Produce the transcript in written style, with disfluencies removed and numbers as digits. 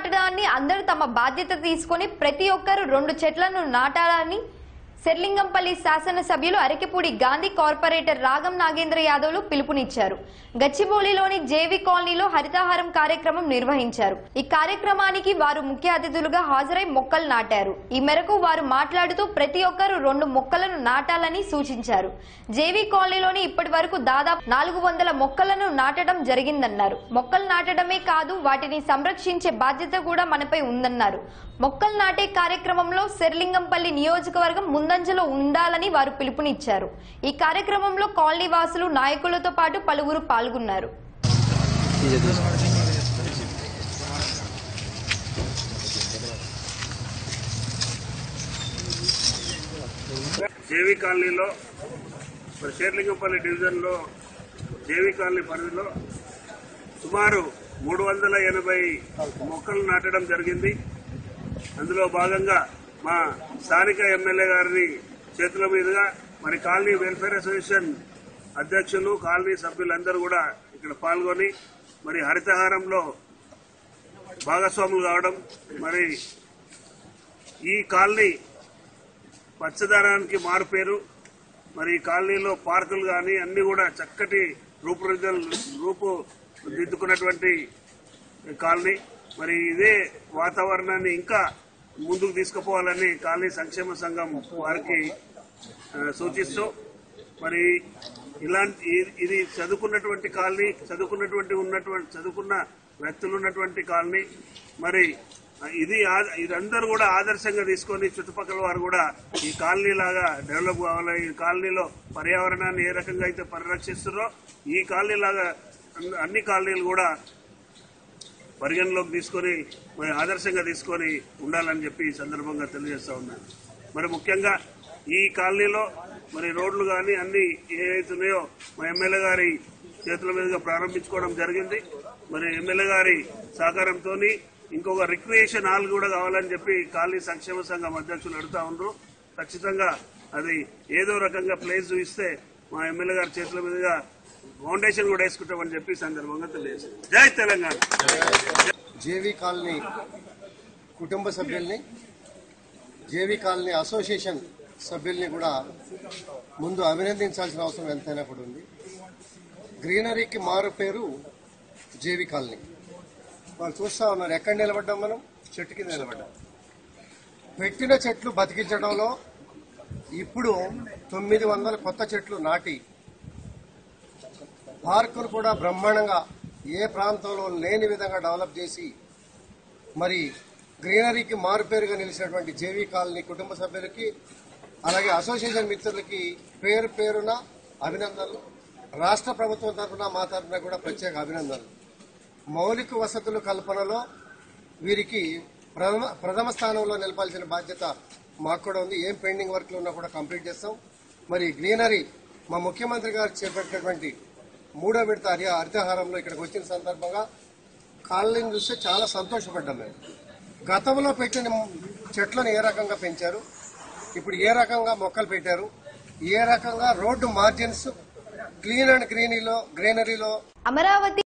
నాటడాన్ని అందరూ తమ బాధ్యత తీసుకొని ప్రతి ఒక్కరు 2 చెట్లను నాటాలని శర్లింగంపల్లి శాసనసభ్యులు అరకిపూడి గాంధీ కార్పొరేటర్ రాగం నాగేంద్ర యాదవ్లు పిలుపునిచ్చారు. గచ్చిబౌలిలోని జేవి కాలనీలో హరితహారం కార్యక్రమం నిర్వహించారు. ఈ కార్యక్రమానికి వారు ముఖ్య అతిథులుగా హాజరై మొక్కలు నాటారు. ఈ మేరకు వారు మాట్లాడుతూ ప్రతి ఒక్కరు 2 మొక్కలను నాటాలని సూచించారు. జేవి కాలనీలోని ఇప్పటి వరకు దాదాపు 400 మొక్కలను నాటడం జరిగిందన్నారు. మొక్కలు నాటడమే కాదు, వాటిని సంరక్షించే బాధ్యత కూడా మనపై ఉందన్నారు. మొక్కలు నాటే కార్యక్రమంలో శర్లింగంపల్లి నియోజకవర్గం ముందంజలో ఉండాలని వారు పిలుపునిచ్చారు. ఈ కార్యక్రమంలో కాలనీ వాసులు, నాయకులతో పాటు పలువురు పాల్గొన్నారు. జేవి కాలనీలో శేర్లింగంపల్లి డివిజన్లో జేవి కాలనీ పరిధిలో సుమారు 380 మొక్కలు నాటడం జరిగింది. అందులో భాగంగా మా స్థానిక ఎమ్మెల్యే గారిని చేతుల మీదుగా మరి కాలనీ వెల్ఫేర్ అసోసియేషన్ అధ్యక్షులు, కాలనీ సభ్యులందరూ కూడా ఇక్కడ పాల్గొని మరి హరితహారంలో భాగస్వాములు కావడం, మరి ఈ కాలనీ పచ్చదనానికి మారుపేరు. మరి ఈ కాలనీలో పార్కులు కానీ అన్ని కూడా చక్కటి రూపుదిద్దుకున్నటువంటి కాలనీ. మరి ఇదే వాతావరణాన్ని ఇంకా ముందుకు తీసుకుపోవాలని కాలనీ సంక్షేమ సంఘం వారికి సూచిస్తూ మరి ఇది చదువుకున్నటువంటి కాలనీ, చదువుకున్న వ్యక్తులు ఉన్నటువంటి కాలనీ. మరి ఇదందరూ కూడా ఆదర్శంగా తీసుకొని చుట్టుపక్కల వారు కూడా ఈ కాలనీ లాగా డెవలప్ కావాలి. ఈ కాలనీలో పర్యావరణాన్ని ఏ రకంగా అయితే పరిరక్షిస్తున్నారో ఈ కాలనీ లాగా అన్ని కాలనీలు కూడా పరిగణలోకి తీసుకొని మరి ఆదర్శంగా తీసుకొని ఉండాలని చెప్పి ఈ సందర్భంగా తెలియజేస్తా ఉన్నాను. మరి ముఖ్యంగా ఈ కాలనీలో మరి రోడ్లు కానీ అన్ని ఏవైతున్నాయో మా ఎమ్మెల్యే గారి చేతుల మీదుగా ప్రారంభించుకోవడం జరిగింది. మరి ఎమ్మెల్యే గారి సహకారంతో ఇంకొక రిక్రియేషన్ హాల్ కూడా కావాలని చెప్పి కాలనీ సంక్షేమ సంఘం అధ్యక్షులు అడుగుతా ఉన్నారు. ఖచ్చితంగా అది ఏదో రకంగా ప్లేస్ చూపిస్తే మా ఎమ్మెల్యే గారి చేతుల మీదుగా ఫౌండేషన్ కూడా వేసుకుంటామని చెప్పి సందర్భంగా తెలియజేస్తాం. జై తెలంగాణ. జేవి కాలనీ కుటుంబ సభ్యుల్ని, జేవి కాలనీ అసోసియేషన్ సభ్యుల్ని కూడా ముందు అభినందించాల్సిన అవసరం ఎంతైనా కూడా ఉంది. గ్రీనరీకి మారు పేరు జేవి కాలనీ. వాళ్ళు చూస్తా ఉన్నారు, ఎక్కడ నిలబడ్డాం మనం? చెట్టు కింద నిలబడ్డాం. పెట్టిన చెట్లు బతికించడంలో ఇప్పుడు 900 కొత్త చెట్లు నాటి పార్కును కూడా బ్రహ్మాండంగా ఏ ప్రాంతంలో లేని విధంగా డెవలప్ చేసి మరి గ్రీనరీకి మారుపేరుగా నిలిచినటువంటి జేవి కాలనీ కుటుంబ సభ్యులకి, అలాగే అసోసియేషన్ మిత్రులకి పేరు పేరున అభినందనలు. రాష్ట్ర ప్రభుత్వం తరఫున మా తరఫున కూడా ప్రత్యేక అభినందనలు. మౌలిక వసతుల కల్పనలో వీరికి ప్రథమ స్థానంలో నిలపాల్సిన బాధ్యత మాకు కూడా ఉంది. ఏం పెండింగ్ వర్క్లు ఉన్నా కూడా కంప్లీట్ చేస్తాం. మరి గ్రీనరీ మా ముఖ్యమంత్రి గారు చేపట్టినటువంటి 3వ విడత హరితహారంలో ఇక్కడికి వచ్చిన సందర్భంగా కాలనీని చూస్తే చాలా సంతోషపడ్డాం. మేము గతంలో పెట్టిన చెట్లను ఏ రకంగా పెంచారు, ఇప్పుడు ఏ రకంగా మొక్కలు పెట్టారు, ఏ రకంగా రోడ్డు మార్జిన్స్ క్లీన్ అండ్ గ్రీనరీలో అమరావతి